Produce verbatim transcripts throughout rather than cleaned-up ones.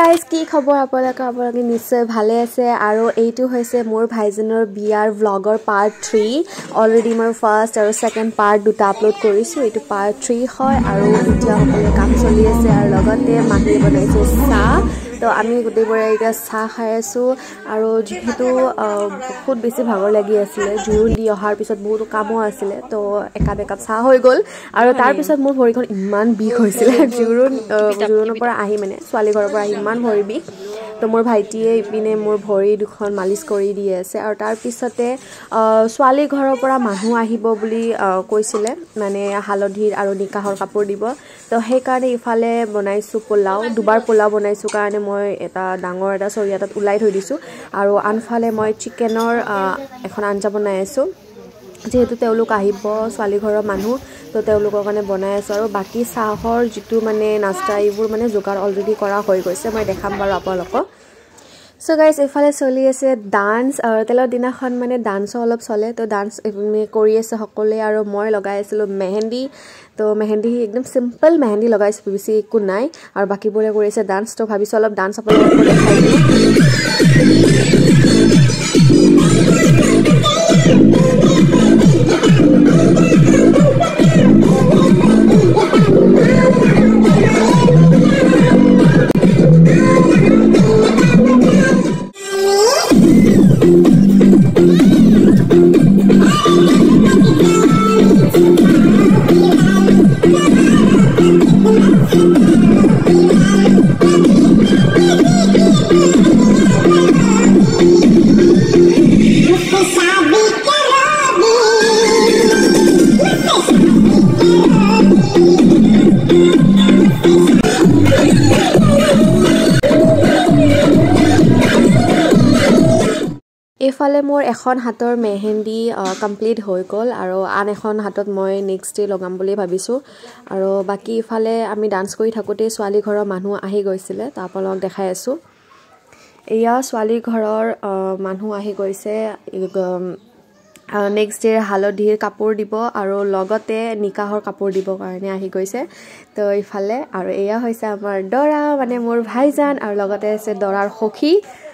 guys কি খবৰ আপোনালোকৰ আপোনালোকে নিশ্চয় ভালে আছে আৰু এইটো হৈছে মোৰ ভাইজনৰ বিয়াৰ ভ্লগৰ পাৰ্ট থ্ৰী অলৰেডি মই ফাৰ্ষ্ট আৰু সেকেন্ড পাৰ্ট দুটা আপলোড কৰিছোঁ এইটো পাৰ্ট থ্ৰী হয় আৰু এতিয়া সকলো কাম চলি আছে আৰু লগতে মাহী বনাইছে চাহ তো আমি গোটেইবোৰে এতিয়া চাহ খাই আছোঁ আৰু যেহেতু বহুত বেছি ভাগৰ লাগি আছিলে জোৰোণ দি অহাৰ পিছত বহুত কামো আছিলে তো একাপ একাপ চাহ হৈ গ'ল আৰু তাৰপিছত মোৰ ভৰিখন ইমান বিষ হৈছিলে জোৰোণ জোৰোণৰ পৰা আহি মানে ছোৱালী ঘৰৰ পৰা আহি ইমান ভৰি বিষ তো মোৰ ভাইটিয়ে ইপিনে মোৰ ভৰি দুখন মালিচ কৰি দি আছে আৰু তাৰপিছতে ছোৱালী ঘৰৰ পৰা মানুহ আহিব বুলি কৈছিলে মানে হালধিৰ আৰু নিকাহৰ কাপোৰ দিব তো সেইকাৰণে ইফালে বনাইছোঁ পোলাও দুবাৰ পোলাও বনাইছোঁ কাৰণে মই এটা ডাঙৰ এটা চৰিয়া এটাত ওলাই থৈ দিছোঁ আৰু আনফালে মই চিকেনৰ এখন আঞ্জা বনাই আছোঁ যেহেতু তেওঁলোক আহিব ছোৱালী ঘৰৰ মানুহ তো তেওঁলোকৰ কাৰণে বনাই আছোঁ আৰু বাকী চাহৰ যিটো মানে নাস্তা এইবোৰ মানে যোগাৰ অলৰেডি কৰা হৈ গৈছে মই দেখাম বাৰু আপোনালোকক সো গাইজ ইফালে চলি আছে ডান্স আৰু তেলৰ দিনাখন মানে ডান্সো অলপ চলে তো ডান্স কৰি আছে সকলোৱে আৰু মই লগাই আছিলোঁ মেহেন্দি তো মেহেন্দি একদম চিম্পল মেহেন্দি লগাইছোঁ বেছি একো নাই আৰু বাকীবোৰে কৰি আছে ডান্স তো ভাবিছোঁ অলপ ডান্স আপোনালোকক দেখাই দিওঁ এইফালে মোৰ এখন হাতৰ মেহেন্দি কমপ্লিট হৈ গ'ল আৰু আন এখন হাতত মই নেক্সট ডে লগাম বুলি ভাবিছোঁ আৰু বাকী ইফালে আমি ডান্স কৰি থাকোঁতে ছোৱালী ঘৰৰ মানুহ আহি গৈছিলে তো আপোনালোকক দেখাই আছোঁ এয়া ছোৱালী ঘৰৰ মানুহ আহি গৈছে নেক্সট ডে হালধিৰ কাপোৰ দিব আৰু লগতে নিকাহৰ কাপোৰ দিব কাৰণে আহি গৈছে তো ইফালে আৰু এয়া হৈছে আমাৰ দৰা মানে মোৰ ভাইজান আৰু লগতে আছে দৰাৰ সখী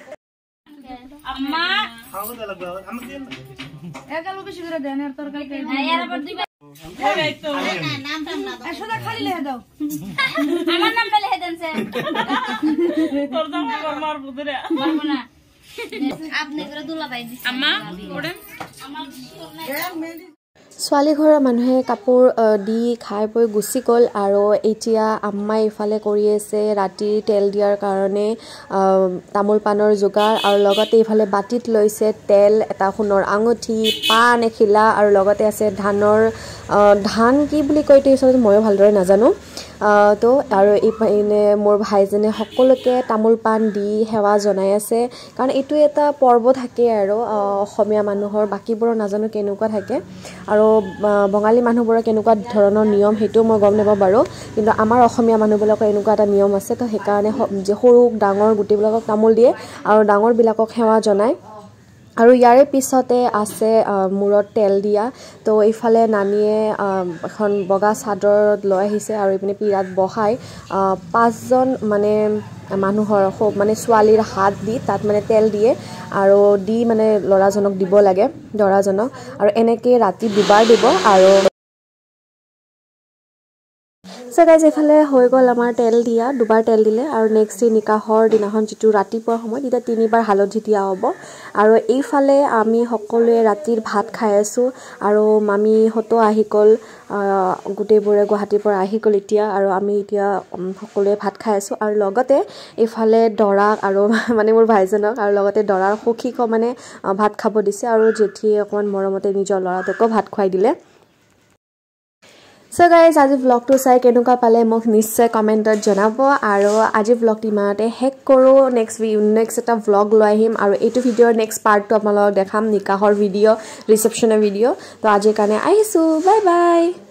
আম্মা খাওয়া লাগবে আমাকে দেন একালো বেশি করে দেন আর তরকারি কে না এর উপর দিবে এই তো নাম নাম না দাও সোজা খালি লিখে দাও আমার নামটা লিখে দেন স্যার তোর দাম কর মার বুদরে পারবো না আপনি করে দুলা ভাই দিছেন আম্মা ওড়েন আমার ছোৱালী ঘৰৰ মানুহে কাপোৰ দি খাই বৈ গুচি গ'ল আৰু এতিয়া আম্মাই ইফালে কৰি আছে ৰাতি তেল দিয়াৰ কাৰণে তামোল পাণৰ যোগাৰ আৰু লগতে ইফালে বাটিত লৈছে তেল এটা সোণৰ আঙুঠি পাণ এখিলা আৰু লগতে আছে ধানৰ ধান কি বুলি কয় এইটো ময়ো ভালদৰে নাজানো তো আৰু এইপিনে মোৰ ভাইজনে সকলোকে তামোল পাণ দি সেৱা জনাই আছে কাৰণ এইটো এটা পৰ্ব থাকে আৰু অসমীয়া মানুহৰ বাকীবোৰৰ নাজানো কেনেকুৱা থাকে আৰু বঙালী মানুহবোৰৰ কেনেকুৱা ধৰণৰ নিয়ম সেইটো মই গম নাপাওঁ বাৰু কিন্তু আমাৰ অসমীয়া মানুহবিলাকৰ এনেকুৱা এটা নিয়ম আছে তো সেইকাৰণে যে সৰু ডাঙৰ গোটেইবিলাকক তামোল দিয়ে আৰু ডাঙৰবিলাকক সেৱা জনায় আৰু ইয়াৰে পিছতে আছে মূৰত তেল দিয়া তো এইফালে নানীয়ে এখন বগা চাদৰত লৈ আহিছে আৰু এইপিনে পীৰাত বহাই পাঁচজন মানে মানুহৰ মানে ছোৱালীৰ হাত দি তাত মানে তেল দিয়ে আৰু দি মানে ল'ৰাজনক দিব লাগে দৰাজনক আৰু এনেকৈ ৰাতি দুবাৰ দিব আৰু সো গাইজ এইফালে হৈ গ'ল আমাৰ তেল দিয়া দুবাৰ তেল দিলে আৰু নেক্সট ডে নিকাহৰ দিনাখন যিটো ৰাতিপুৱাৰ সময়ত তেতিয়া তিনিবাৰ হালধি দিয়া হ'ব আৰু এইফালে আমি সকলোৱে ৰাতিৰ ভাত খাই আছোঁ আৰু মামীহঁতো আহি গ'ল গোটেইবোৰে গুৱাহাটীৰ পৰা আহি গ'ল এতিয়া আৰু আমি এতিয়া সকলোৱে ভাত খাই আছোঁ আৰু লগতে এইফালে দৰাক আৰু মানে মোৰ ভাইজনক আৰু লগতে দৰাৰ সখীকো মানে ভাত খাব দিছে আৰু জেঠীয়ে অকণমান মৰমতে নিজৰ ল'ৰাটোকো ভাত খুৱাই দিলে সো গাইজ আজি ব্লগটো চাই কেনেকুৱা পালে মোক নিশ্চয় কমেণ্টত জনাব আৰু আজি ব্লগটো ইমানতে শেষ কৰোঁ নেক্সট নেক্সট এটা ব্লগ লৈ আহিম আৰু এইটো ভিডিঅ'ৰ নেক্সট পাৰ্টটো আপোনালোকক দেখাম নিকাহৰ ভিডিঅ' ৰিচেপশ্যনৰ ভিডিঅ' তো আজিৰ কাৰণে আহিছোঁ বাই বাই